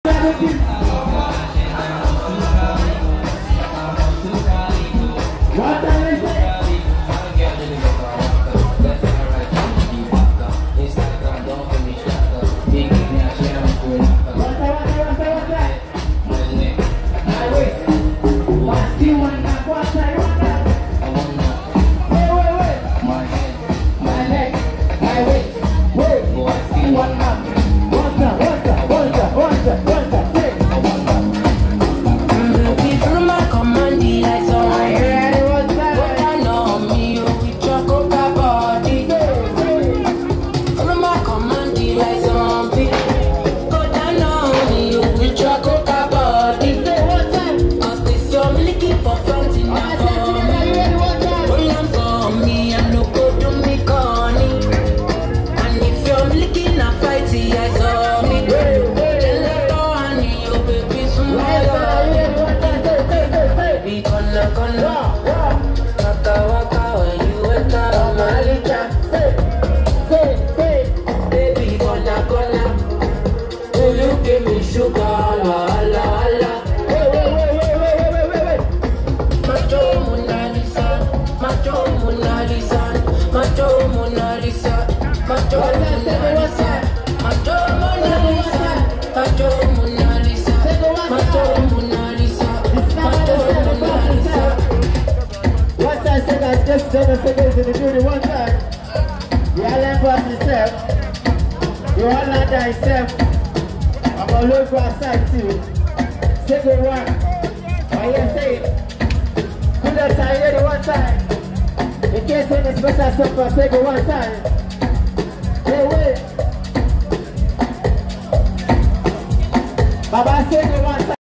Just done a seconds in the building one time. You all learn for yourself. You all learn that yourself. I'm gonna look for outside too. Say good one. I hear say it. Put that time here the one time. In case any special stuff for say good one time. Hey wait. Baba say good one time.